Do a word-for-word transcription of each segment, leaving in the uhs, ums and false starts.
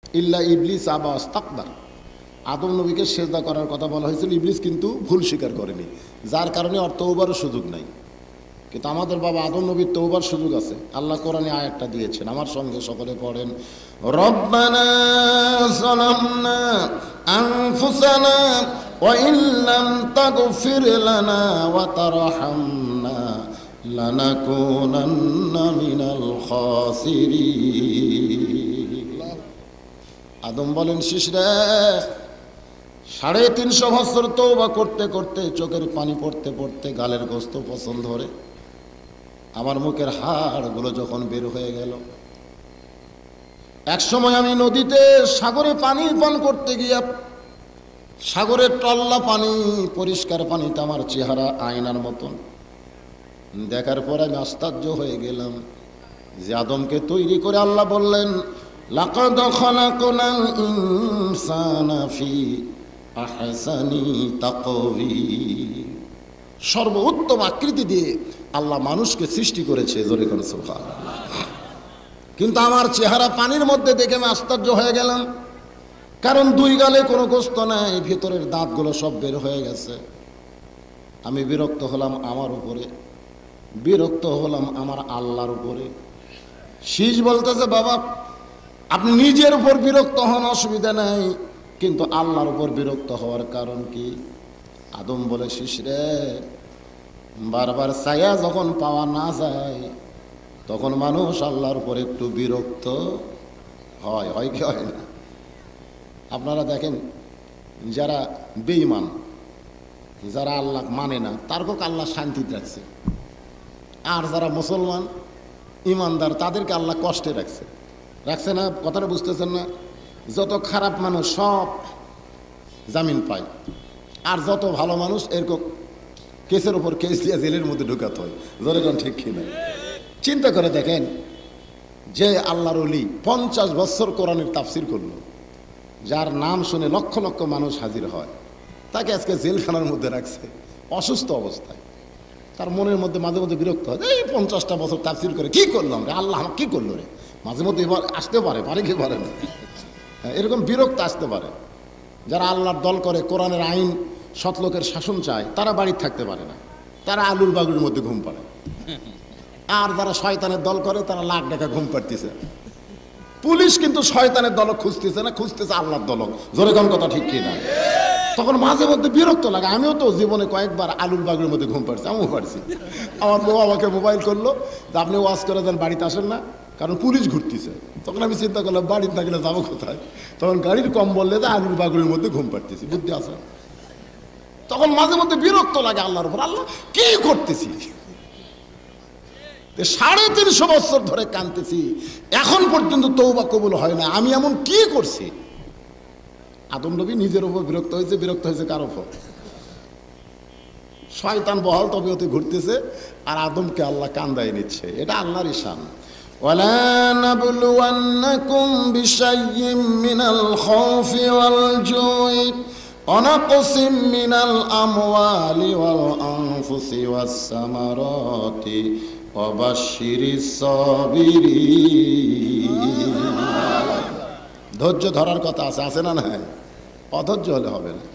ইল্লা ইবলিস আবা ওয়াস্তাকবার। আদম নবীকে সেজদা করার কথা বলা হয়েছিল, ইবলিস কিন্তু ভুল স্বীকার করেনি, যার কারণে ওর তওবারও সুযোগ নাই। কিন্তু আমাদের বাবা আদম নবীর তওবার সুযোগ আছে। আল্লাহ কোরআনে আয়াতটা দিয়েছেন, আমার সঙ্গে সকলে পড়েন, রব্বানা যালামনা আনফুসানা ওয়া ইল্লাম তাগফির লানা ওয়া তারহামনা লানাকুনান্না মিনাল খাসিরিন। আদম বলেন, শিশরে সাড়ে তিনশো বছর তওবা করতে করতে, চোখের পানি পড়তে পড়তে, গালের গোস্ত পছন্দ ধরে আমার মুখের হাড়গুলো যখন বের হয়ে গেল, এক সময় আমি নদীতে সাগরে পানি পান করতে গিয়া সাগরের টল্লা পানি, পরিষ্কার পানিটা আমার চেহারা আয়নার মতন দেখার পর আমি আশ্চর্য হয়ে গেলাম যে আদমকে তৈরি করে আল্লাহ বললেন, লাকাদ খালাকনাল ইনসানা ফি আহসানি তাকওয়িম। সর্বোত্তম আকৃতি দিয়ে আল্লাহ মানুষকে সৃষ্টি করেছে, জোরে কোন সুবহানাল্লাহ। কিন্তু আমার চেহারা পানির মধ্যে দেখে আমি আশ্চর্য হয়ে গেলাম, কারণ দুই গালে কোনো গোস্ত নাই, ভিতরের দাঁতগুলো সব বের হয়ে গেছে। আমি বিরক্ত হলাম আমার উপরে, বিরক্ত হলাম আমার আল্লাহর উপরে। শীষ বলতেছে, বাবা আপনি নিজের উপর বিরক্ত হন, অসুবিধা নাই, কিন্তু আল্লাহর উপর বিরক্ত হওয়ার কারণ কি? আদম বলে, শিশরে বারবার ছায়া যখন পাওয়া না যায় তখন মানুষ আল্লাহর উপর একটু বিরক্ত হয়, হয় কি হয় না? আপনারা দেখেন, যারা বেঈমান, যারা আল্লাহ মানে না, তারপর আল্লাহ শান্তিতে রাখছে, আর যারা মুসলমান ইমানদার তাদেরকে আল্লাহ কষ্টে রাখছে, রাখছে না? কথাটা বুঝতেছেন না? যত খারাপ মানুষ সব জামিন পায়, আর যত ভালো মানুষ এরকম কেসের উপর কেস দিয়ে জেলের মধ্যে ঢুকাতে হয়। জনগণ ঠিক কিনা? চিন্তা করে দেখেন, যে আল্লাহর ওলি পঞ্চাশ বছর কোরআনের তাফসির করলো, যার নাম শুনে লক্ষ লক্ষ মানুষ হাজির হয়, তাকে আজকে জেলখানার মধ্যে রাখছে অসুস্থ অবস্থায়। তার মনের মধ্যে মাঝে মধ্যে বিরক্ত হয়, এই পঞ্চাশটা বছর তাফসির করে কি করলাম রে, আল্লাহ আমাকে কি করলো রে? মাঝে মধ্যে এবার আসতে পারে, পারে কি পারে না, এরকম বিরক্ত আসতে পারে। যারা আল্লাহর দল করে, কোরআনের আইন সৎলোকের শাসন চায়, তারা বাড়িতে থাকতে পারে না, তারা আলুর বাগুর মধ্যে ঘুম পাড়ে। আর যারা শয়তানের দল করে তারা লাখ টাকা ঘুম পাড়তেছে। পুলিশ কিন্তু শয়তানের দল খুঁজতেছে না, খুঁজতেছে আল্লাহর দল। জোরে কোন কথা ঠিক কিনা? তখন মাঝে মধ্যে বিরক্ত লাগে। আমিও তো জীবনে কয়েকবার আলুর বাগুর মধ্যে ঘুম পাড়ছি, আমিও পারছি। আমার বউ আমাকে মোবাইল করলো যে আপনি ওয়াজ করে দেন, বাড়িতে আসেন না, কারণ পুলিশ ঘুরতেছে। তখন আমি চিন্তা করলাম বাড়িতে থাকলে যাবো কোথায়? তখন গাড়ির কম বললে যে আলুর বাগুরের মধ্যে ঘুম পাড়তেছি, বুদ্ধি আছে। তখন মাঝে মধ্যে বিরক্ত লাগে আল্লাহর উপর, আল্লাহ কি করতেছি? সাড়ে তিনশো বছর ধরে কাঁদতেছি, এখন পর্যন্ত তওবা কবুল হয় না, আমি এমন কি করছি? আদম নবী নিজের উপর বিরক্ত হয়েছে, বিরক্ত হয়েছে কার উপর? শয়তান বহাল তবিয়তে ঘুরতেছে, আর আদমকে আল্লাহ কান্দায় নিচ্ছে। এটা আল্লাহর ঈশান। ওয়ালা নাবলুওয়ান্নাকুম বিশাইয়্যিম মিনাল খাউফি ওয়াল জুই ওয়া নাকসিম মিনাল আমওয়ালি ওয়াল আনফুসি ওয়াস সামারাতি ওয়া বাশশিরিস সাবিরিন। ধৈর্য ধরার কথা আছে, আছে না? নাই, অধৈর্য হলে হবে না।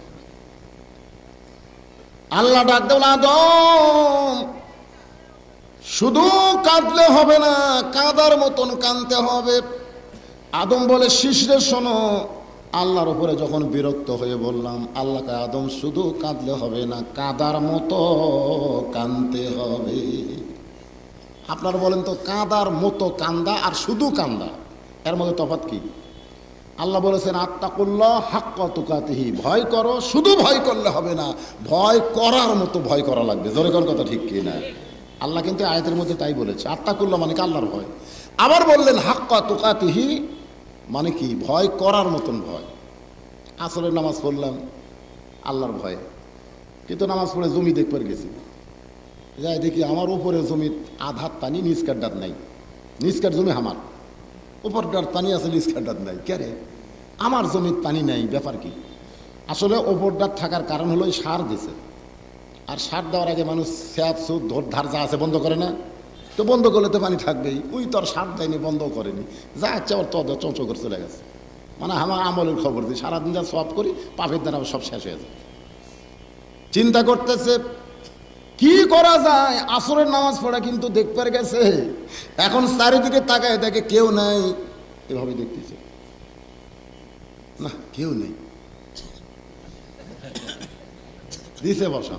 আল্লাহ ডাক দেন, আদম শুধু কাঁদলে হবে না, কাঁদার মতন কাঁদতে হবে। আদম বলে, শিশরে শোনো, আল্লাহর উপরে যখন বিরক্ত হয়ে বললাম, আল্লাহকে আদম শুধু কাঁদলে হবে না, কাঁদার মতো কাঁদতে হবে। আপনারা বলেন তো, কাঁদার মতো কান্দা আর শুধু কান্দা, এর মধ্যে তফাৎ কি? আল্লাহ বলেছেন, আত্তাকুল্লাহ হাক্কা তুকাতিহি, ভয় করো, শুধু ভয় করলে হবে না, ভয় করার মতো ভয় করা লাগবে। জোরে কোন কথা ঠিক কি না? আল্লাহ কিন্তু আয়াতের মধ্যে তাই বলেছে, আত্তাকুল্লাহ মানে কি? আল্লাহর ভয়। আবার বললেন হাক্কা তুকাতিহি মানে কি? ভয় করার মতন ভয়। আসরের নামাজ পড়লাম আল্লাহর ভয়ে, কিন্তু নামাজ পড়ে জমি দেখবার গেছি, যাই দেখি আমার উপরে জমি আধার পানি, নিচকার ডাত নাই। নিচকার জমি আমার, উপর ডার পানি আছে, নিচকার ডাত নাই। কে রে, আমার জমির পানি নাই, ব্যাপার কি? আসলে ওপর ডাত থাকার কারণ হলো সার দিছে, আর সার দেওয়ার আগে মানুষ স্যাপ সুদ ধর ধার যা আছে বন্ধ করে না, তো বন্ধ করলে তো পানি থাকবেই। ওই তো আর সার দেয়নি, বন্ধ করেনি, যা ইচ্ছা ওর তো চঞ্চ করে চলে গেছে। মানে আমার আমলের খবর দিই, সারাদিন যা সব করি পাপের দ্বারা সব শেষ হয়ে যায়। চিন্তা করতেছে কি করা যায়, আসরের নামাজ পড়া কিন্তু দেখতে গেছে, এখন চারিদিকে তাকায় দেখে কেউ নাই, এভাবে দেখতেছে না কেউ নেই, দিছে বসান।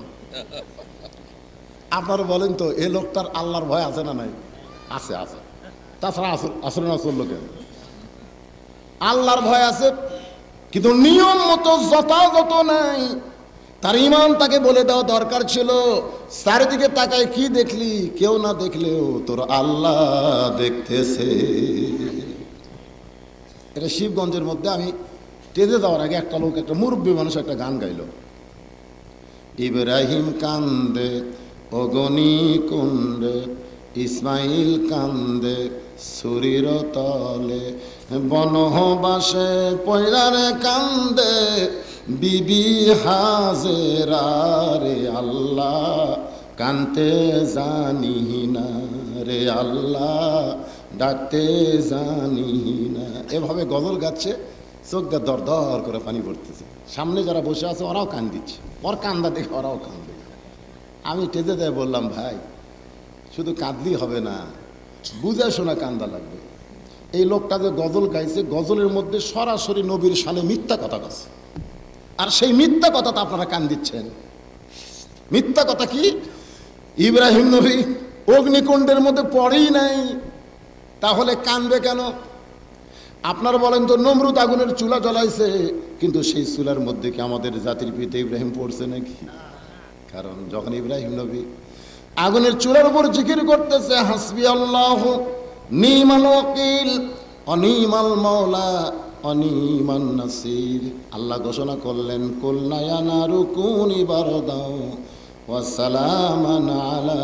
আপনারা বলেন তো এই লোকটার আল্লাহর ভয় আছে না নাই? আছে, আছে। তাছাড়া আসর আসরের নামাজ পড়লো কেন? আল্লাহর ভয় আছে, কিন্তু নিয়ম মতো যথাযথ নাই। তার ইমান তাকে বলে দেওয়া দরকার ছিল, চারিদিকে তাকায় কি দেখলি? কেউ না দেখলেও তোর আল্লাহ দেখতেছে। এটা শিবগঞ্জের মধ্যে আমি স্টেজে যাওয়ার আগে একটা লোক, একটা মুরব্বী মানুষ একটা গান গাইল, ইব্রাহিম কান্দে অগনি কুণ্ডে, ইসমাইল কান্দে সুরির তলে, বনবাসে পয়রারে কান্দে বিবি হাজেরা রে আল্লাহ কানতে জানি না রে আল্লাহ ডাকতে জানি না। এভাবে গজল গাচ্ছে, চোখ দিয়ে দর দর করে পানি পড়তেছে। সামনে যারা বসে আছে ওরাও কান দিচ্ছে, ওর কান্দা দেখে ওরাও কান্দে। আমি টেজে দিয়ে বললাম, ভাই শুধু কাঁদলেই হবে না, বুঝে শোনা কান্দা লাগবে। এই লোকটা যে গজল গাইছে, গজলের মধ্যে সরাসরি নবীর শানে মিথ্যা কথা গাছে, আর সেই মিথ্যা কথাটা আপনারা কান দিচ্ছেন। মিথ্যা কথা কি? ইব্রাহিম নবী অগ্নিকুণ্ডের মধ্যে পড়েই নাই, তাহলে কানবে কেন? আপনারা বলেন তো, নমরুদ আগুনের চুলা জ্বলাইছে, কিন্তু সেই চুলার মধ্যে কি আমাদের জাতির পিতা ইব্রাহিম পড়ছে নাকি? কারণ যখন ইব্রাহিম নবী আগুনের চুলার উপর জিকির করতেছে, হাসবি আল্লাহ নিমাল ওয়াকিল অনিমাল মাওলা অনিমান নাসির, আল্লাহ ঘোষণা করলেন, কুল নায়া নারু কুনি বারদাও ওয়া সালামান আলা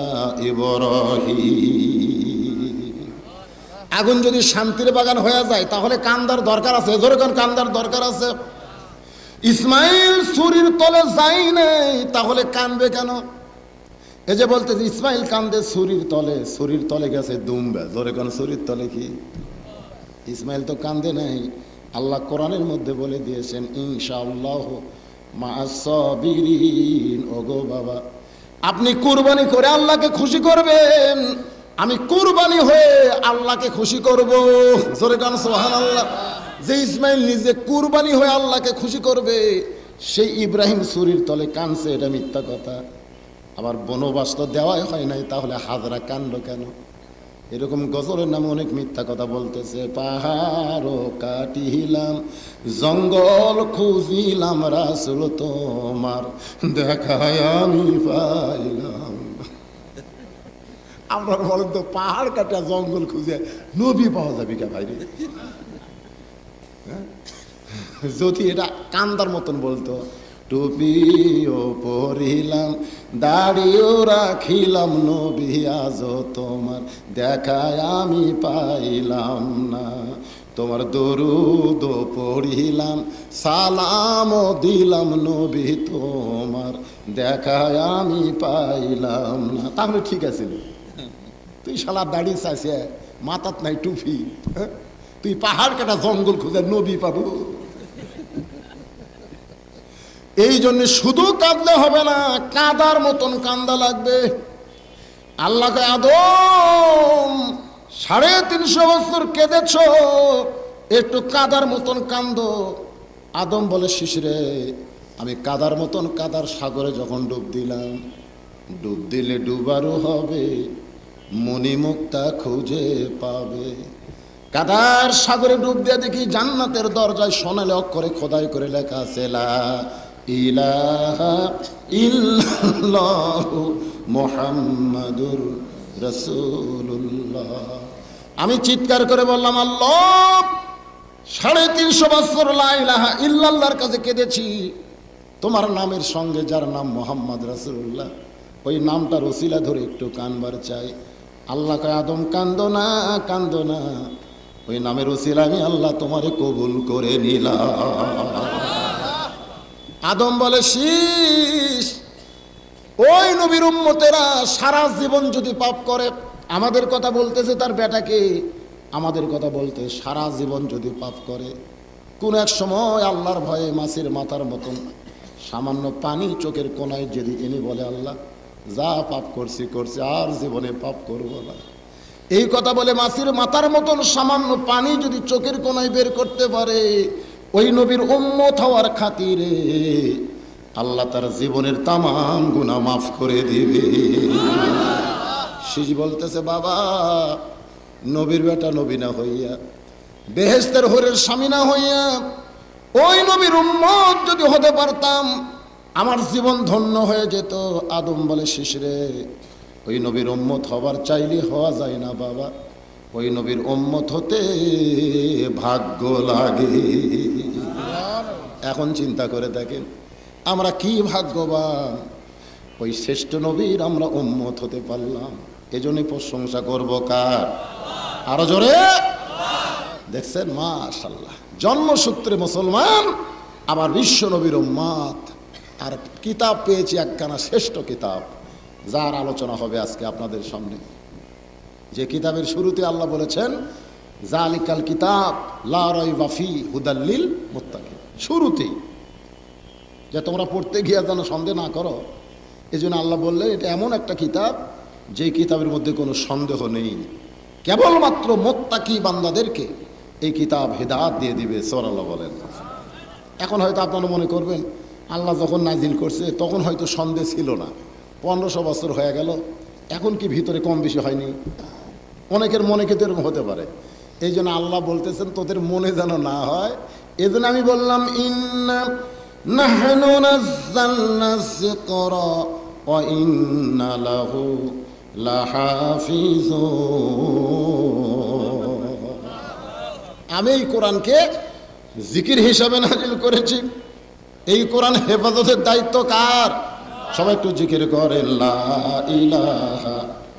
ইব্রাহিম। আগুন যদি শান্তির বাগান হয়ে যায় তাহলে কান্দার দরকার আছে, যখন কান্দার দরকার আছে। ইসমাইল ছুরির তলে যাই নাই, তাহলে কানবে কেন? এই যে বলতে ইসমাইল কান্দে ছুরির তলে, ছুরির তলে গেছে দুম্বা, জোরে কোন ছুরির তলে কি? ইসমাইল তো কান্দে নাই। আল্লাহ কোরআনের মধ্যে বলে দিয়েছেন, ইনশাআল্লাহ মা'আস সাবিরিন। ওগো বাবা, আপনি কুরবানি করে আল্লাহকে খুশি করবেন, আমি কুরবানি হয়ে আল্লাহকে খুশি করব। জোরে গান সুবহানাল্লাহ। যে ইসমাইল নিজে কুরবানি হয়ে আল্লাহকে খুশি করবে, সেই ইব্রাহিম ছুরির তলে কানছে, এটা মিথ্যা কথা। আবার বনবাস তো দেওয়াই হয় নাই, তাহলে হাজরা কান্দ কেন? এরকম গজলের নামে অনেক মিথ্যা কথা বলতেছে। পাহাড় কাটিলাম, জঙ্গল খুঁজিলাম, রাসূল তোমার দেখায় আমি পাইলাম। আপনার বলেন তো, পাহাড় কাটা জঙ্গল খুঁজে নবী পাওয়া যাবে কে ভাইরে? যদি এটা কান্দার মতন বলতো, টুপিও পরিলাম, দাড়িও রাখিলাম, নবী আজ তোমার দেখায় আমি পাইলাম না, তোমার দরুদ পড়িলাম, সালামও দিলাম, নবী তোমার দেখায় আমি পাইলাম না, তাহলে ঠিক আছে। তুই শালা দাড়ি চাইছে, মাথাত নাই টুপি, তুই পাহাড় কাটা জঙ্গল খুঁজে নবী পাবো? এই জন্য শুধু কাঁদলে হবে না, কাঁদার মতন কান্দা লাগবে। আল্লাহকে, আদম সাড়ে তিনশো বছর কেঁদেছ, একটু কাদার মতন কান্দো। আদম বলে, শিশিরে আমি কাদার মতন কাদার সাগরে যখন ডুব দিলাম, ডুব দিলে ডুবারও হবে, মণিমুক্তা খুঁজে পাবে। কাদার সাগরে ডুব দিয়ে দেখি জান্নাতের দরজায় সোনালী অক্ষরে খোদাই করে লেখা আছে, লা ইলাহা ইল্লাল্লাহু মুহাম্মাদুর রাসূলুল্লাহ। আমি চিৎকার করে বললাম, আল্লাহ সাড়ে তিনশো বছর লা ইলাহা ইল্লাল্লাহর কাছে কেঁদেছি, তোমার নামের সঙ্গে যার নাম মুহাম্মদ রাসূলুল্লাহ, ওই নামটার ওসিলা ধরে একটু কানবার চাই। আল্লাহ কয়, আদম কান্দো না, কান্দো না, ওই নামের ওসিলা আমি আল্লাহ তোমারে কবুল করে নিলাম। আদম বলে, শীষ ওই নবীর উম্মতেরা সারা জীবন যদি পাপ করে, আমাদের কথা বলতেছে তার বেটাকে, আমাদের কথা বলতে সারা জীবন যদি পাপ করে, কোন এক সময় আল্লাহর ভয়ে মাছের মাথার মতন সামান্য পানি চোখের কোনায় যদি এনে বলে, আল্লাহ যা পাপ করছি করছি, আর জীবনে পাপ করব না, এই কথা বলে মাছের মাথার মতন সামান্য পানি যদি চোখের কোনায় বের করতে পারে, ওই নবীর উম্মত হওয়ার খাতিরে আল্লাহ তার জীবনের তামাম গুনাহ মাফ করে দিবে। শিশু বলতেছে, বাবা নবীর বেটা নবী না হইয়া, বেহেশতের হরের স্বামী না হইয়া, ওই নবীর উম্মত যদি হতে পারতাম আমার জীবন ধন্য হয়ে যেত। আদম বলে, শিশরে ওই নবীর উম্মত হবার চাইলে হওয়া যায় না বাবা, ওই নবীর উম্মত হতে ভাগ্য লাগে। এখন চিন্তা করে দেখেন আমরা কি ভাগ্যবান, ওই শ্রেষ্ঠ নবীর আমরা উম্মত হতে পারলাম। এজন্যই প্রশংসা করব কার? আরো জোরে দেখছেন? মাশাআল্লাহ, জন্মসূত্রে মুসলমান, আবার বিশ্ব নবীর উম্মত, আর কিতাব পেয়েছি একখানা শ্রেষ্ঠ কিতাব, যার আলোচনা হবে আজকে আপনাদের সামনে। যে কিতাবের শুরুতে আল্লাহ বলেছেন, জালিকাল কিতাব লা রাইবা ফি হুদাল লিল মুত্তাকিন, শুরুতেই যে তোমরা পড়তে গিয়ে যেন সন্দেহ না করো। এই জন্য আল্লাহ বললেন এটা এমন একটা কিতাব যে কিতাবের মধ্যে কোনো সন্দেহ নেই, কেবলমাত্র মুত্তাকি বান্দাদেরকে এই কিতাব হিদায়াত দিয়ে দিবে। সুবহানাল্লাহ বলেন। এখন হয়তো আপনারা মনে করবেন আল্লাহ যখন নাজিল করছে তখন হয়তো সন্দেহ ছিল না, পনেরোশো বছর হয়ে গেল, এখন কি ভিতরে কম বেশি হয়নি? অনেকের মনে কিন্তু এরকম হতে পারে। এই জন্য আল্লাহ বলতেছেন তোদের মনে যেন না হয়, এই জন্য আমি বললাম ইন্না নাহনু নাযালনা যিকরা ওয়া ইন্না লাহু লাহাফিজুন। আমি এই কোরআনকে জিকির হিসাবে নাজিল করেছি, এই কোরআন হেফাজতের দায়িত্ব কার? সবাই একটু জিকির করে লা ইলাহা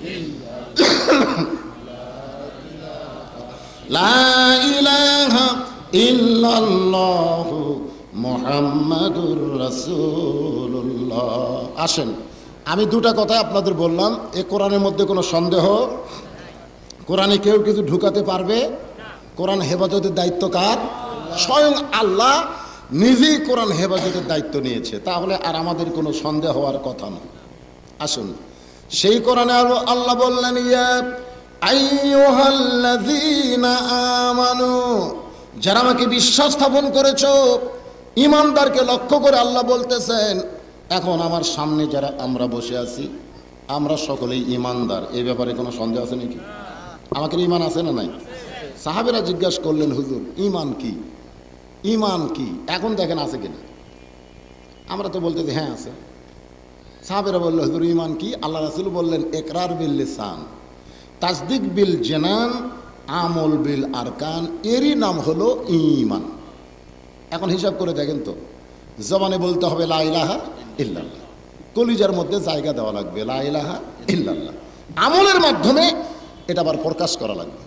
লা ইলাহা ইল্লাল্লাহু মুহাম্মাদুর রাসূলুল্লাহ। আসেন, আমি দুটা কথা আপনাদের বললাম, এই কোরআনের মধ্যে কোনো সন্দেহ, কোরআনে কেউ কিছু ঢুকাতে পারবে? কোরআন হেফাজতের দায়িত্ব কার? স্বয়ং আল্লাহ নিজেই কোরআন হেফাজতের দায়িত্ব নিয়েছে, তাহলে আর আমাদের কোনো সন্দেহ হওয়ার কথা না। আসুন, সেই কোরআনে আল্লাহ বললেন, ইয়া আইয়ুহাল্লাযীনা আমানু, যারা আমাকে বিশ্বাস স্থাপন করেছো, ঈমানদারকে লক্ষ্য করে আল্লাহ বলতেছেন, এখন আমার সামনে যারা আমরা বসে আছি আমরা সকলেই ঈমানদার, এই ব্যাপারে কোনো সন্দেহ আছে নাকি? আমাকে ঈমান আছে না নাই? সাহাবেরা জিজ্ঞাসা করলেন, হুজুর ঈমান কি? ঈমান কি? এখন দেখেন আছে কিনা। আমরা তো বলতেছি হ্যাঁ আছে। সাহাবেরা বলল, হুজুর ঈমান কি? আল্লাহ রাসূল বললেন, ইকরার বিল লিসান, তাসদিক বিল জানান, আমল বিল আরকান, এরই নাম হলো ঈমান। এখন হিসাব করে দেখেন তো, জবানে বলতে হবে লা ইলাহা ইল্লাল্লাহ, কলিজার মধ্যে জায়গা দেওয়া লাগবে লা ইলাহা ইল্লাল্লাহ, আমলের মাধ্যমে এটা আবার প্রকাশ করা লাগবে।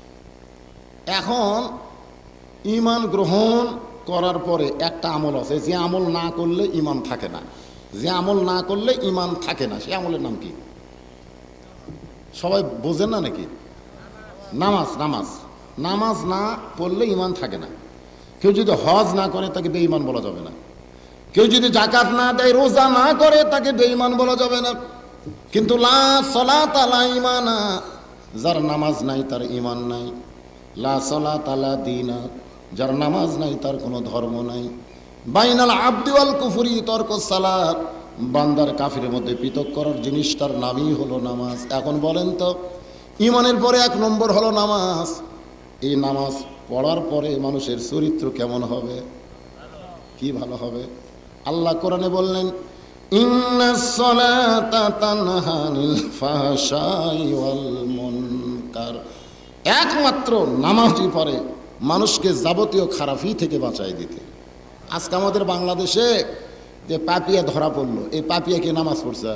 এখন ঈমান গ্রহণ করার পরে একটা আমল আছে, যে আমল না করলে ঈমান থাকে না, যে আমল না করলে ঈমান থাকে না, সে আমলের নাম কি? সবাই বোঝেন না নাকি? নামাজ। নামাজ নামাজ না পড়লে ঈমান থাকে না। কেউ যদি হজ না করে তাকে বেঈমান বলা যাবে না, কেউ যদি যাকাত না দেয়, রোজা না করে তাকে বেঈমান বলা যাবে না। কিন্তু লা সালাতা লা ঈমানা, যার নামাজ নাই তার ঈমান নাই। লা সালাতা লা দীনা, যার নামাজ নাই তার কোনো ধর্ম নাই। বাইনাল আবদি ওয়াল কুফরি তরকুস সালাত, বান্দার কাফিরের মধ্যে পৃথক করার জিনিসটার নামই হলো নামাজ। এখন বলেন তো, ঈমানের পরে এক নম্বর হলো নামাজ। এই নামাজ পড়ার পরে মানুষের চরিত্র কেমন হবে? কি ভালো হবে? আল্লাহ কোরআনে বললেন, ইন্নাস সালাতা তানহা আনিল ফাহশাই ওয়াল মুনকার, একমাত্র নামাজই পারে মানুষকে যাবতীয় খারাপি থেকে বাঁচাই দিতে। আজকে আমাদের বাংলাদেশে যে পাপিয়া ধরা পড়লো, এই পাপিয়া কি নামাজ পড়ছে?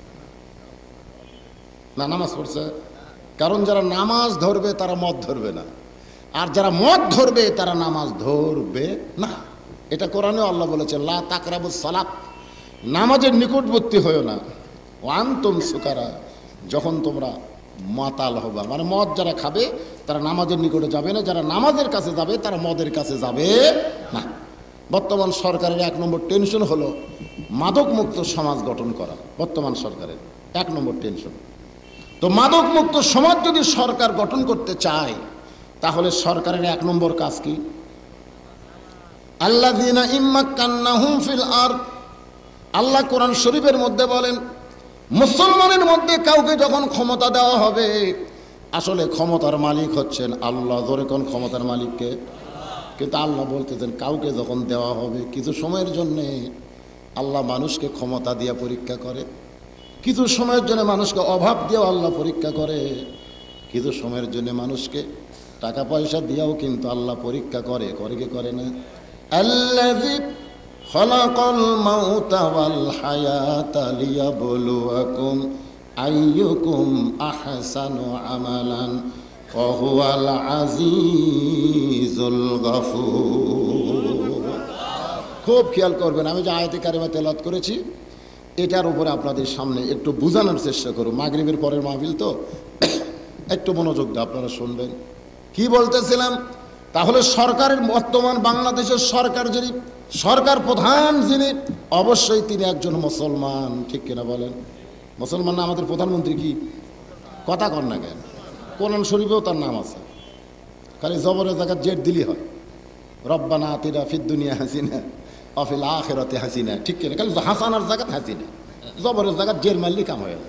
না, নামাজ পড়ছে? কারণ যারা নামাজ ধরবে তারা মদ ধরবে না, আর যারা মদ ধরবে তারা নামাজ ধরবে না। এটা কোরআনে আল্লাহ বলেছে, লা তাকরাবুস সালাত, নামাজের নিকটবর্তী হয়েও না, ওয়া আনতুম সুকারা, যখন তোমরা মাতাল হবা, মানে মদ যারা খাবে তারা নামাজের নিকটে যাবে না, যারা নামাজের কাছে যাবে তারা মদের কাছে যাবে না। বর্তমান সরকারের এক নম্বর টেনশন হলো মাদক মুক্ত সমাজ গঠন করা, বর্তমান সরকারের এক নম্বর টেনশন। তো মাদক মুক্ত সমাজ যদি সরকার গঠন করতে চায় তাহলে সরকারের এক নম্বর কাজ কি? আল্লাযীনা ইম্মাক্কান্নাহুম ফিল আরদ, আল্লাহ কোরআন শরীফের মধ্যে বলেন মুসলমানের মধ্যে কাউকে যখন ক্ষমতা দেওয়া হবে, আসলে ক্ষমতার মালিক হচ্ছেন আল্লাহ। ধরে কোন ক্ষমতার মালিককে? কিন্তু আল্লাহ বলতেছেন কাউকে যখন দেওয়া হবে কিছু সময়ের জন্যে আল্লাহ মানুষকে ক্ষমতা দিয়ে পরীক্ষা করে, কিছু সময়ের জন্য মানুষকে অভাব দিয়েও আল্লাহ পরীক্ষা করে, কিছু সময়ের জন্য মানুষকে টাকা পয়সা দিয়েও কিন্তু আল্লাহ পরীক্ষা করে। করে কি করে না? আল্লাযী খালাকাল মাউতা ওয়াল হায়াতা লিয়াবলুয়াকুম আইয়ুকুম আহসানু আমালান ওয়া হুয়াল আজিজুল গফুর। খুব খেয়াল করবেন, আমি যে আয়াতে কারিমা তেলাওয়াত করেছি এটার উপরে আপনাদের সামনে একটু বোঝানোর চেষ্টা করব। মাগরিবের পরের মাহফিল তো, একটু মনোযোগ দিয়ে আপনারা শুনবেন কি বলতেছিলাম। তাহলে সরকারের বর্তমান বাংলাদেশের সরকার যিনি সরকার প্রধান যিনি, অবশ্যই তিনি একজন মুসলমান, ঠিক কিনা বলেন? মুসলমান না আমাদের প্রধানমন্ত্রী? কি কথা কর না কেন? কোরআন শরীফেও তার নাম আছে, খালি জবরের জায়গায় জেট দিলি হয়। রব্বানা আতিনা ফিদ দুনিয়া হাসিনা ওয়া ফিল আখিরাতি হাসিনা, ঠিক কিনা? খালি হাসানার জায়গায় হাসিনা, জবরের জায়গায় জের মারলি কাম হয়ে।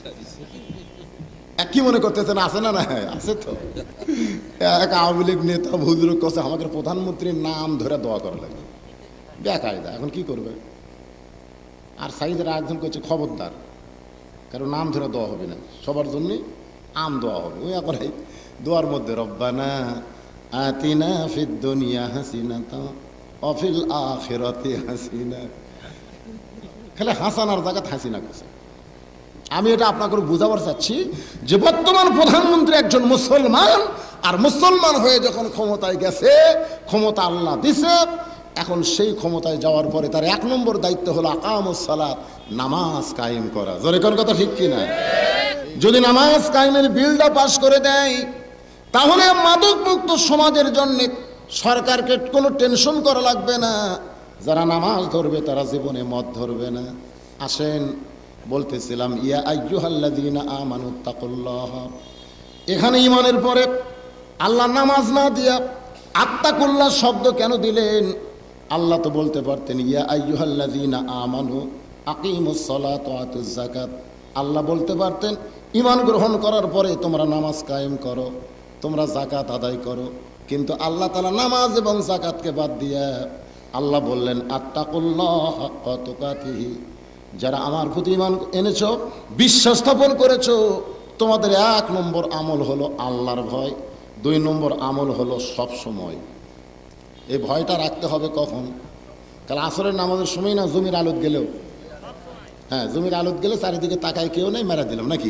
কি মনে করতেছেন আছে না? না আছে তো। এক আওয়ামী লীগ নেতা হুজুর কাছে আমাকে প্রধানমন্ত্রীর নাম ধরে দোয়া করা লাগে, বেকায়দা। এখন কি করবে? আর সাইজের একজন করছে খবরদার, কারণ নাম ধরে দেওয়া হবে না, সবার জন্য আম দেওয়া হবে। ওই এখন দোয়ার মধ্যে রব্বানা আতিনা ফিদ দুনিয়া হাসিনাতা ওয়া ফিল আখিরাতি হাসিনা, খালি হাসানার জায়গায় হাসিনা করছে। আমি এটা আপনাকে বুঝাবার চাচ্ছি যে বর্তমান প্রধানমন্ত্রী একজন মুসলমান, আর মুসলমান হয়ে যখন ক্ষমতায় গেছে, ক্ষমতা আল্লাহ দিছে, এখন সেই ক্ষমতায় যাওয়ার পরে তার এক নম্বর দায়িত্ব হলো আকামুস সালাত, নামাজ কায়েম করা। জোরে কোন কথা ঠিক কিনা? যদি নামাজ কায়েমের বিলটা পাস করে দেয় তাহলে মাদক মুক্ত সমাজের জন্য সরকারকে কোনো টেনশন করা লাগবে না। যারা নামাজ ধরবে তারা জীবনে মদ ধরবে না। আসেন, বলতেছিলাম ইয়া আইয়ুহাল্লাযীনা আমানুত্তাকুল্লাহ, এখানে ঈমানের পরে আল্লাহ নামাজ না দিয়া আত্তাকুল্লাহ শব্দ কেন দিলেন? আল্লাহ তো বলতে পারতেন ইয়া আইয়ুহাল্লাযীনা আমানু আকিমুস সালাতা ওয়া আতুজ যাকাত। আল্লাহ বলতে পারতেন ঈমান গ্রহণ করার পরে তোমরা নামাজ কায়েম করো, তোমরা যাকাত আদায় করো। কিন্তু আল্লাহ তাআলা নামাজ এবং যাকাতকে বাদ দিয়া আল্লাহ বললেন আত্তাকুল্লাহ হাক্কা তুকাতিহি, যারা আমার প্রতি ঈমান এনেছো, বিশ্বাস স্থাপন করেছো, তোমাদের এক নম্বর আমল হলো আল্লাহর ভয়, দুই নম্বর আমল হলো সব সময়। এই ভয়টা রাখতে হবে কখন? কাল আসরের নামাজের সময় না, জমির আলোত গেলেও, হ্যাঁ জমির আলোত গেলে চারিদিকে তাকায় কেউ নেই, মেরা দিলাম নাকি?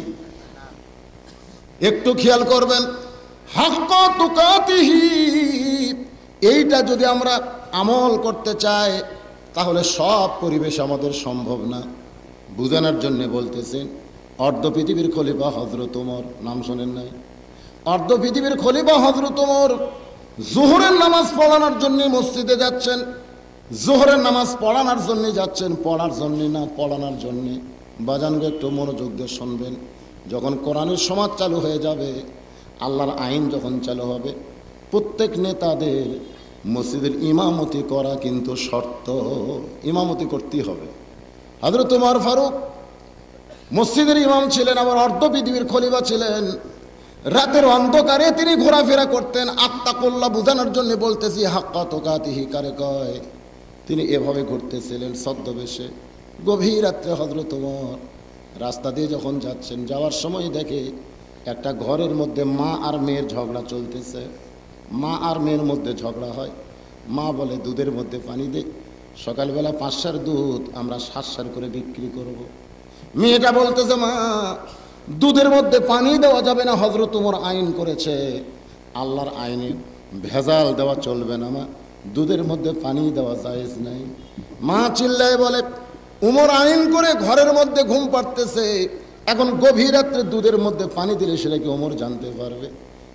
একটু খেয়াল করবেন, হাক্কা তুকাতিহি, এইটা যদি আমরা আমল করতে চাই তাহলে সব পরিবেশ আমাদের সম্ভব না। বুঝানোর জন্য বলতেছেন, অর্ধ পৃথিবীর খলিফা হযরত ওমর, নাম শোনেন নাই? অর্ধ পৃথিবীর খলিফা হযরত ওমর জোহরের নামাজ পড়ানোর জন্য মসজিদে যাচ্ছেন, জোহরের নামাজ পড়ানোর জন্য যাচ্ছেন, পড়ার জন্য না, পড়ানোর জন্য। বাজানকে একটু মনোযোগ দিয়ে শুনবেন, যখন কোরআনের সমাজ চালু হয়ে যাবে, আল্লাহর আইন যখন চালু হবে, প্রত্যেক নেতাদের মসজিদের ইমামতি করা কিন্তু শর্ত, ইমামতি করতেই হবে। হযরত ওমর ফারুক মসজিদের ইমাম ছিলেন, আবার অর্ধ পৃথিবীর খলিফা ছিলেন। রাতের অন্ধকারে তিনি ঘোরাফেরা করতেন। আত্তাকুল্লাহ বোঝানোর জন্য বলতেছি, হাক্কা তুকাতিহি কারে কয়? তিনি এভাবে ঘুরতেছিলেন ছদ্মবেশে। গভীর রাত্রে হযরত ওমর রাস্তা দিয়ে যখন যাচ্ছেন, যাওয়ার সময় দেখে একটা ঘরের মধ্যে মা আর মেয়ের ঝগড়া চলতেছে। মা আর মেয়ের মধ্যে ঝগড়া হয়। মা বলে দুধের মধ্যে পানি দে, সকালবেলা পাঁচশার দুধ আমরা সাতশার করে বিক্রি করব। মেয়েটা বলতেছে মা দুধের মধ্যে পানি দেওয়া যাবে না, হযরত ওমর আইন করেছে, আল্লাহর আইনে ভেজাল দেওয়া চলবে না, মা দুধের মধ্যে পানি দেওয়া জায়েজ নাই। মা চিল্লায় বলে ওমর আইন করে ঘরের মধ্যে ঘুম পাড়তেছে, এখন গভীর রাত্রে দুধের মধ্যে পানি দিলে সেটা কি ওমর জানতে পারবে?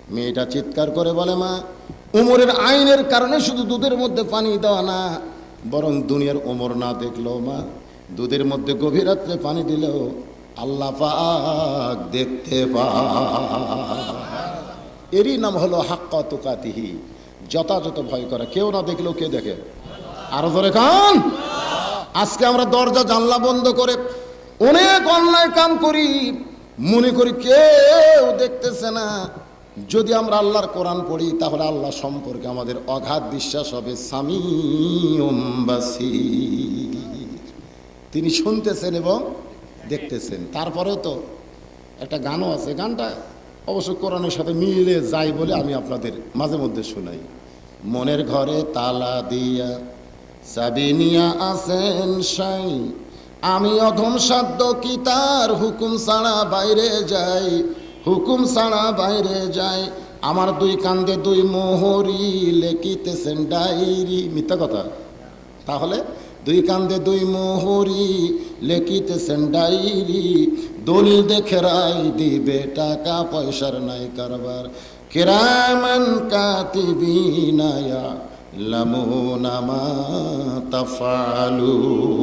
মেয়েটা চিৎকার করে বলে, মা, উমরের আইনের কারণে শুধু দুধের মধ্যে পানি দেওয়া না, বরং দুনিয়ার ওমর না দেখলো মা, দুধের মধ্যে গভীর রাত্রে পানি দিলেও আল্লাহ পাক দেখতে পায়। এরই নাম হলো হাক্কা তুকাতিহি, যথাযথ ভয় করা। কেউ না দেখলেও কে দেখে? আরো ধরে কান। আজকে আমরা দরজা জানলা বন্ধ করে অনেক অন্যায় কাম করি, মনে করি কেউ দেখতেছে না। যদি আমরা আল্লাহর কোরআন পড়ি তাহলে আল্লাহ সম্পর্কে আমাদের অগাধ বিশ্বাস হবে। সামিউম বাসীর, তিনি শুনতেছেন এবং দেখতেছেন। তারপরেও তো একটা গানও আছে, গানটা অবশ্য কোরআনের সাথে মিলে যায় বলে আমি আপনাদের মাঝে মধ্যে শোনাই। মনের ঘরে তালা দিয়া চাবি নিয়া আসেন সাই, আমি অধম সাধ্য কি তার হুকুম ছাড়া বাইরে যাই, হুকুম ছাড়া বাইরে যাই। আমার দুই কান্দে দুই মোহরি লেখিতেছেন ডায়েরি। মিথ্যা কথা? তাহলে দুই কান্দে দুই মোহরি লেখিতেছেন ডায়েরি, দলিল দেখে রায় দিবে, টাকা পয়সার নাই কারবার। কিরামান কাতিবিনা ইয়ালামুনা মা তাফআলু।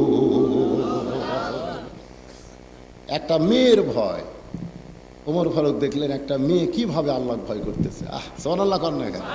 একটা মেয়ের ভয়। ওমর ফারুক দেখলেন একটা মেয়ে কিভাবে আল্লাহ ভয় করতেছে। আহ, সুবহানাল্লাহ কর না কেন?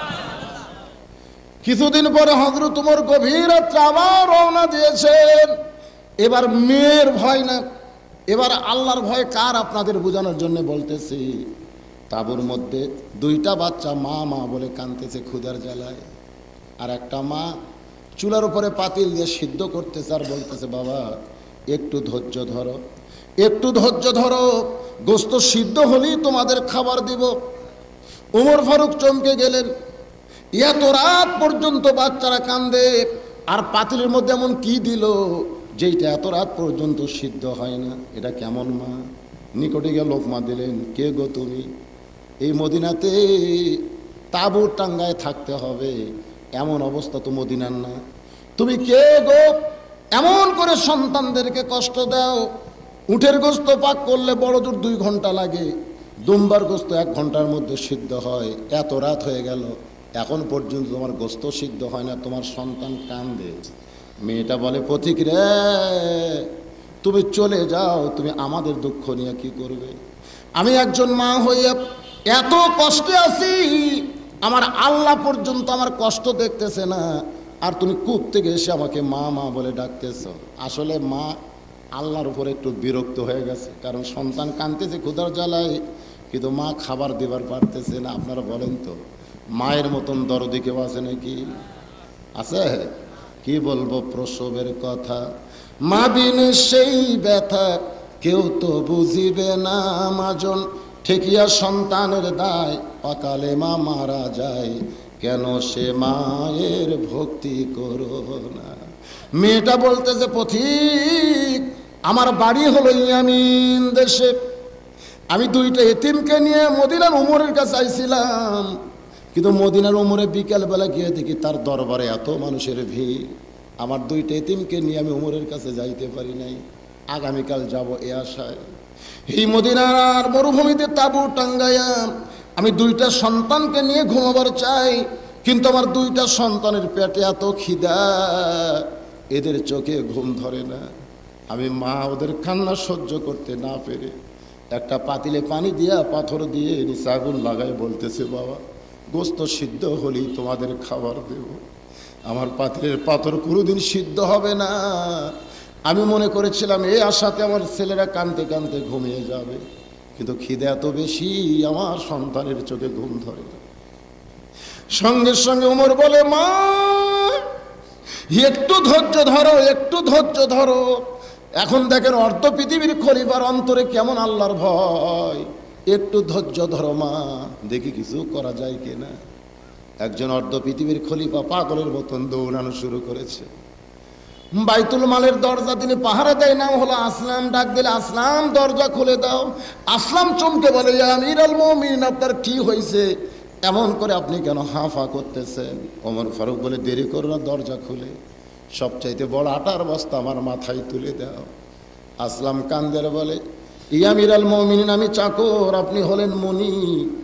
কিছুদিন পরে হযরত ওমর গভীর রাত্রে আবার রওনা দিয়েছেন। এবার মেয়ের ভয় না, এবার আল্লাহর ভয় কার আপনাদের বোঝানোর জন্য বলতেছি। তাঁবুর মধ্যে দুইটা বাচ্চা মা মা বলে কাঁদতেছে ক্ষুধার জ্বালায়, আর একটা মা চুলার উপরে পাতিল দিয়ে সিদ্ধ করতেছে আর বলতেছে, বাবা একটু ধৈর্য ধরো, একটু ধৈর্য ধরো, গোস্ত সিদ্ধ হলেই তোমাদের খাবার দিব। ওমর ফারুক চমকে গেলেন। এত রাত পর্যন্ত বাচ্চারা কান্দে, আর পাতিলের মধ্যে এমন কি দিল যেইটা এত রাত পর্যন্ত সিদ্ধ হয় না? এটা কেমন মা? নিকটে গিয়ে লোকমা দিলেন, কে গো তুমি? এই মদিনাতে তাঁবু টাঙ্গায় থাকতে হবে, এমন অবস্থা তো মদিনার না। তুমি কে গো? এমন করে সন্তানদেরকে কষ্ট দাও। উটের গোস্ত পাক করলে বড় জোর দুই ঘন্টা লাগে, দুম্বার গোস্ত এক ঘন্টার মধ্যে সিদ্ধ হয়। এত রাত হয়ে গেল, এখন পর্যন্ত তোমার গোস্ত সিদ্ধ হয় না, তোমার সন্তান কান্দে। মেয়েটা বলে, পথিক রে, তুমি চলে যাও, তুমি আমাদের দুঃখ নিয়ে কি করবে? আমি একজন মা হইয়া এত কষ্টে আছি, আমার আল্লাহ পর্যন্ত আমার কষ্ট দেখতেছে না, আর তুমি কূপ থেকে এসে আমাকে মা মা বলে ডাকতেছ। আসলে মা আল্লাহর উপরে একটু বিরক্ত হয়ে গেছে, কারণ সন্তান কাঁদতেছে ক্ষুধার জ্বালায়, কিন্তু মা খাবার দেবার পারতেছে না। আপনারা বলেন তো, মায়ের মতন দরদি কেউ আছে নাকি? আছে? কি বলবো প্রসবের কথা, মা বিনে সেই ব্যথা কেউ তো বুঝিবে না। মাজন ঠেকিয়া সন্তানের দায়, অকালে মা মারা যায়, কেন সে মায়ের ভক্তি করো না। মেয়েটা বলতেছে, পথিক, আমার বাড়ি হলো ইয়ামিন দেশে, আমি দুইটা এতিমকে নিয়ে মদিনার ওমরের কাছে আইছিলাম, কিন্তু মদিনার ওমরে বিকালবেলা গিয়ে দেখি তার দরবারে এত মানুষের ভিড়, আমার দুইটা এতিমকে নিয়ে আমি ওমরের কাছে যাইতে পারি নাই, আগামীকাল যাব এ আশায়। এই মদিনার মরুভূমিতে তাঁবু টাঙ্গাইয়া আমি দুইটা সন্তানকে নিয়ে ঘুমাবার চাই, কিন্তু আমার দুইটা সন্তানের পেটে এত খিদা, এদের চোখে ঘুম ধরে না। আমি মা ওদের কান্না সহ্য করতে না পেরে একটা পাতিলে পানি দিয়া পাথর দিয়ে নিচে আগুন লাগাই বলতেছে, বাবা গোস্ত সিদ্ধ হলেই তোমাদের খাবার দেব। আমার পাতিলের পাথর কোনোদিন সিদ্ধ হবে না। আমি মনে করেছিলাম এই আশাতে আমার ছেলেরা কাঁদতে কাঁদতে ঘুমিয়ে যাবে, কিন্তু খিদে এত বেশি আমার সন্তানের চোখে ঘুম ধরে না। সঙ্গে সঙ্গে ওমর বলে, মা একটু ধৈর্য ধরো, একটু ধৈর্য ধরো। এখন দেখেন অর্ধ পৃথিবীর খলিফার অন্তরে কেমন আল্লাহর ভয়। একটু ধৈর্য ধরো মা, দেখি কিছু করা যায় কিনা। একজন অর্ধ পৃথিবীর খলিফা পাগলের মতন দৌড়ানো শুরু করেছে। বাইতুল মালের দরজা তিনি পাহারা দেয়, নাম হলো আসলাম। ডাক দিলে, আসলাম দরজা খুলে দাও। আসলাম চমকে বলে, ইয়া আমিরুল মুমিনিন, আপনার কি হয়েছে? এমন করে আপনি কেন হাঁফা করতেছেন? ওমর ফারুক বলে, দেরি করো না, দরজা খুলে সবচাইতে বড় আটার বস্তা আমার মাথায় তুলে দাও। আসলাম কান্দের বলে, ইয়া আমিরুল মুমিনিন, আমি চাকর, আপনি হলেন মনি,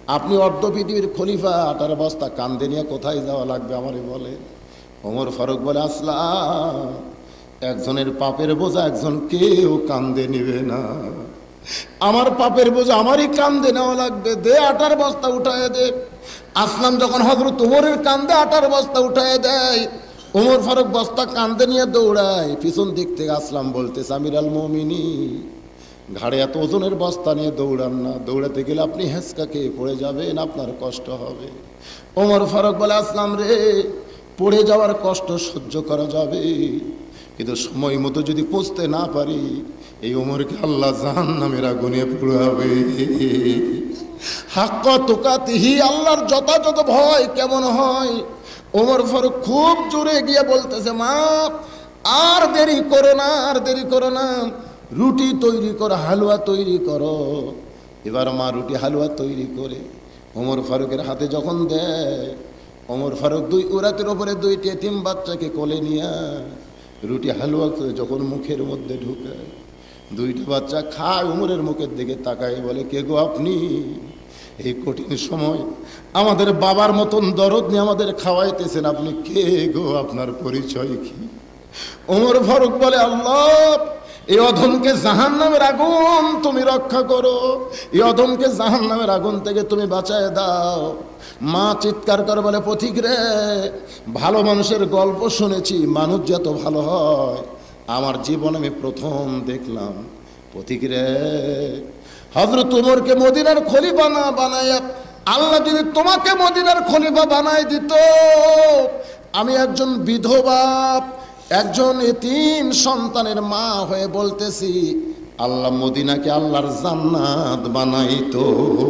আপনি অর্ধ পৃথিবীর খলিফা, আটার বস্তা কান্দে নিয়ে কোথায় যাওয়া লাগবে আমারে বলে? ওমর ফারুক বলে, আসলাম, একজনের পাপের বোঝা একজন কেউ কান্দে নিবে না, আমার পাপের বোঝা আমারই কান্দে নেওয়া লাগবে, দে আটার বস্তা উঠায় দে। আসলাম যখন হযরত ওমরের কান্দে আটার বস্তা উঠায় দেয়, ওমর ফারুক বস্তা কান্দে নিয়ে দৌড়ায়, পিছন দিক থেকে আসলাম বলতেছে, আমিরুল মুমিনিন, ঘাড়ে এত ওজনের বস্তা নিয়ে দৌড়ান না, দৌড়াতে গেলে আপনি হেঁচকা খেয়ে পড়ে যাবেন, আপনার কষ্ট হবে। ওমর ফারুক বলে, আসলাম রে, পড়ে যাওয়ার কষ্ট সহ্য করা যাবে, কিন্তু সময় মতো যদি পৌঁছতে না পারি, এই ওমরকে আল্লাহ জাহান্নামের আগুনে পোড়াবে। হাক্কা তুকাতিহি, আল্লাহর যথাযথ ভয় কেমন হয়? ওমর ফারুক খুব জোরে গিয়ে বলতেছে, মা আর দেরি করো না, আর দেরি করো না, রুটি তৈরি করো, হালুয়া তৈরি করো। এবার মা রুটি হালুয়া তৈরি করে ওমর ফারুকের হাতে যখন দেয়, ওমর ফারুক দুই উরাতের ওপরে দুইটি এতিম বাচ্চাকে কোলে নিয়ে রুটি হালুয়া করে যখন মুখের মধ্যে ঢুকায়, দুইটা বাচ্চা খায়, উমরের মুখের দিকে তাকায়, বলে, কে গো আপনি? এই কঠিন সময় আমাদের বাবার মতন দরদ নিয়ে আমাদের খাওয়াইতেছেন, আপনি কে গো? আপনার পরিচয় কি? ওমর ফারুক বলে, আল্লাহ, এই অধমকে জাহান্নামের আগুন তুমি রক্ষা করো, এই অধমকে জাহান্নামের আগুন থেকে তুমি বাঁচায় দাও। মা চিৎকার করে বলে, পথিক রে, ভালো মানুষের গল্প শুনেছি, মানুষ যত ভালো হয় আমার জীবনে আমি প্রথম দেখলাম। পথিক রে, হযরত ওমরকে মদিনার খলিফা না বানায়া আল্লাহ যদি তোমাকে মদিনার খলিফা বানায় দিত, আমি একজন বিধবা, একজন এতিম সন্তানের মা হয়ে বলতেছি, আল্লাহ মদিনাকে আল্লাহর জান্নাত বানাইতো।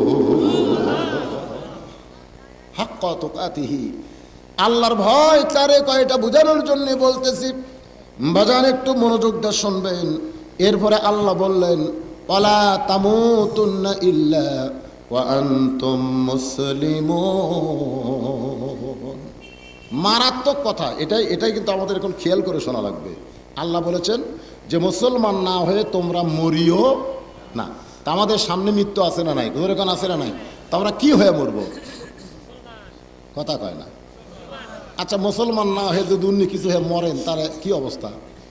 হাক্কা তুকাতিহি, আল্লাহর ভয় তারে কয়টা বুঝানোর জন্য বলতেছি। বাজান একটু মনোযোগ দিয়ে শুনবেন। এরপরে আল্লাহ বললেন, ওয়ালা তামুতুন্না ইল্লা ওয়া আনতুম মুসলিমুন। মারাত্মক কথা, এটাই এটাই কিন্তু আমাদের এখন খেয়াল করে শোনা লাগবে। আল্লাহ বলেছেন যে মুসলমান না হয়ে তোমরা মরিও না। তা আমাদের সামনে মৃত্যু আছে না নাই? এখন আছে না নাই? তা আমরা কি হয়ে মরবো? কথা কয় না। আচ্ছা, মুসলমান না হয়ে যদি অন্য কিছু হয়ে মরেন, তার কি অবস্থা?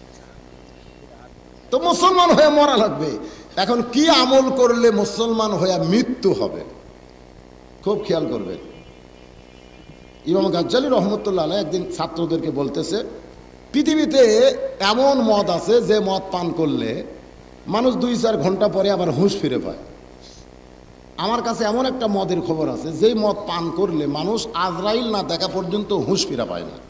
তো মুসলমান হয়ে মরা লাগবে। এখন কি আমল করলে মুসলমান হয়ে মৃত্যু হবে? খুব খেয়াল করবে। ইমাম গাজ্জালী রহমতুল্লাহ আলাইহি একদিন ছাত্রদেরকে বলতেছে, পৃথিবীতে এমন মদ আছে যে মদ পান করলে মানুষ দুই চার ঘন্টা পরে আবার হুঁশ ফিরে পায়। আমার কাছে এমন একটা মদের খবর আছে, যেই মদ পান করলে মানুষ আজরাইল না দেখা পর্যন্ত হুঁশ ফিরে পায় না।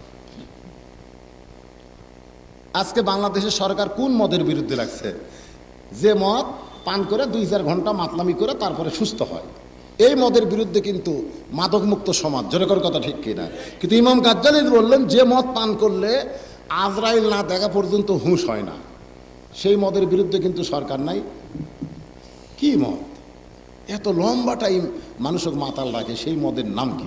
আজকে বাংলাদেশের সরকার কোন মদের বিরুদ্ধে লাগছে? যে মদ পান করে দুই চার ঘন্টা মাতলামি করে তারপরে সুস্থ হয়, এই মদের বিরুদ্ধে কিন্তু মাদকমুক্ত সমাজ, যেরকম কথা ঠিক কিনা? কিন্তু ইমাম গাজ্জালী বললেন, যে মদ পান করলে আজরাইল না দেখা পর্যন্ত হুঁশ হয় না, সেই মদের বিরুদ্ধে কিন্তু সরকার নাই। কি মদ? এত লম্বা টাইম মানুষকে মাতাল রাখে, সেই মদের নাম কি?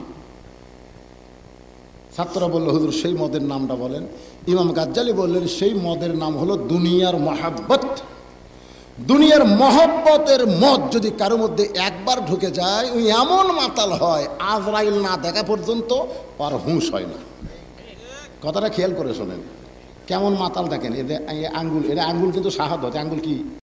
ছাত্ররা বলল, হুজুর সেই মদের নামটা বলেন। ইমাম গাজ্জালী বললেন, সেই মদের নাম হলো দুনিয়ার মহাব্বত। দুনিয়ার মহব্বতের মদ যদি কারো মধ্যে একবার ঢুকে যায়, ওই এমন মাতাল হয় আজরাইল না দেখা পর্যন্ত আর হুঁশ হয় না। কথাটা খেয়াল করে শোনেন, কেমন মাতাল দেখেন। এদের আঙ্গুল, এরা আঙ্গুল কিন্তু শাহাদত। আঙ্গুল কি?